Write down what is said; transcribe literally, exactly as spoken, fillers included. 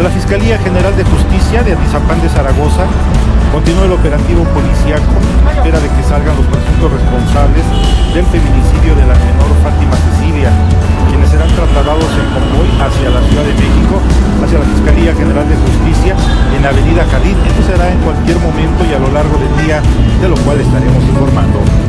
De la Fiscalía General de Justicia de Atizapán de Zaragoza continúa el operativo policíaco a espera de que salgan los presuntos responsables del feminicidio de la menor Fátima Cecilia, quienes serán trasladados en convoy hacia la Ciudad de México, hacia la Fiscalía General de Justicia en Avenida Jardín. Esto será en cualquier momento y a lo largo del día, de lo cual estaremos informando.